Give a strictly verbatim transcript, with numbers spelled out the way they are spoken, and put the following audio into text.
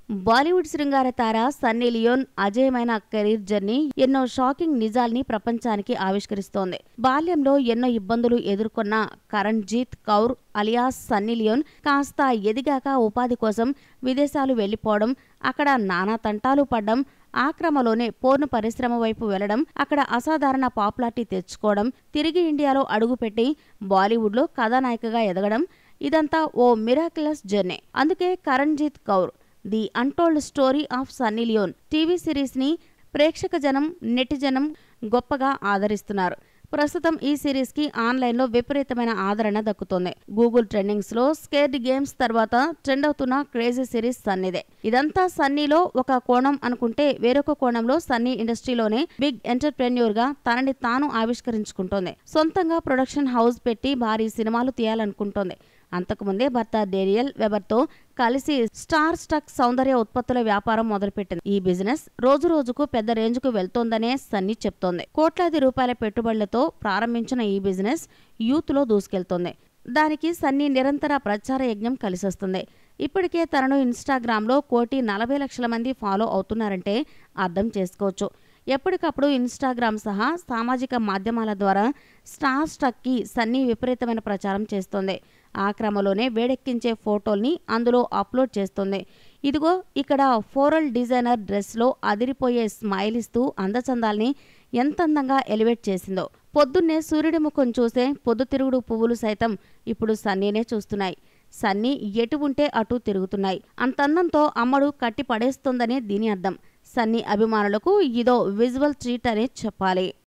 బాలీవుడ్ శృంగార తార Sunny Leone అజేయమైన కెరీర్ జర్నీ ఎన్నో షాకింగ్ నిజాల్ని ప్రపంచానికి ఆవిష్కరిస్తోంది. బాల్యంలో ఎన్నో ఇబ్బందులు ఎదుర్కొన్న Karenjit Kaur alias Sunny Leone కాస్త ఎదిగాక ఉపాధి కోసం విదేశాలు వెళ్లిపోవడం, అక్కడ నానా తంటాలు పడ్డం, ఆ క్రమంలోనే పోర్న్ పరిశ్రమ వైపు వెళ్లడం, అక్కడ అసాధారణ పాపులారిటీ తెచ్చుకోవడం, తిరిగి ఇండియాలో అడుగుపెట్టి బాలీవుడ్లో కథానాయికగా ఎదగడం, ఇదంతా ఓ మిరాకిలస్ జర్నీ. అందుకే Karenjit Kaur the untold story of Sunny Leone TV series ని ప్రేక్షక జనం నెటిజనం గొప్పగా ఆదరిస్తున్నారు. ప్రస్తుతం ఈ సిరీస్ కి ఆన్లైన్ లో విపరీతమైన ఆదరణ దక్కుతోంది. గూగుల్ ట్రెండింగ్స్ లో స్కేర్డ్ గేమ్స్ తర్వాత ట్రెండ్ అవుతున్న క్రేజీ సిరీస్ సన్నీదే. ఇదంతా సన్నీలో ఒక కోణం అనుకుంటే, వేరొక కోణంలో సన్నీ ఇండస్ట్రీలోనే బిగ్ ఎంటర్ప్రెన్యూర్ గా తనని తాను ఆవిష్కరించుకుంటోంది. సొంతంగా ప్రొడక్షన్ హౌస్ పెట్టి భారీ సినిమాలు తీయాలనుకుంటోంది. అంతకుముందే భర్త డేరియల్ వెబర్తో కలిసి స్టార్ స్టక్ సౌందర్య ఉత్పత్తుల వ్యాపారం మొదలుపెట్టింది. ఈ బిజినెస్ రోజు రోజుకు పెద్ద రేంజ్కు వెళ్తోందనే సన్నీ చెప్తోంది. కోట్లాది రూపాయల పెట్టుబడులతో ప్రారంభించిన ఈ బిజినెస్ యూత్ లో దూసుకెళ్తోంది. దానికి సన్నీ నిరంతర ప్రచార యజ్ఞం కలిసొస్తుంది. ఇప్పటికే తనను ఇన్స్టాగ్రామ్ లో కోటి నలభై లక్షల మంది ఫాలో అవుతున్నారంటే అర్థం చేసుకోవచ్చు. ఎప్పటికప్పుడు ఇన్స్టాగ్రామ్ సహా సామాజిక మాధ్యమాల ద్వారా స్టార్ స్టక్ కి సన్నీ విపరీతమైన ప్రచారం చేస్తోంది. ఆ క్రమంలోనే వేడెక్కించే ఫోటోల్ని అందులో అప్లోడ్ చేస్తోంది. ఇదిగో ఇక్కడ ఫ్లోరల్ డిజైనర్ డ్రెస్ లో అదిరిపోయే స్మైల్ ఇస్తూ అందచందాల్ని ఎంత అందంగా ఎలివేట్ చేసిందో. పొద్దున్నే సూర్యుడి ముఖం చూసే పొద్దుతిరుగుడు పువ్వులు సైతం ఇప్పుడు సన్నీనే చూస్తున్నాయి. సన్నీ ఎటు ఉంటే అటు తిరుగుతున్నాయి. అంతందంతో అమ్మడు కట్టి పడేస్తోందనే దీని అర్థం. సన్నీ అభిమానులకు ఇదో విజువల్ ట్రీట్ అనే చెప్పాలి.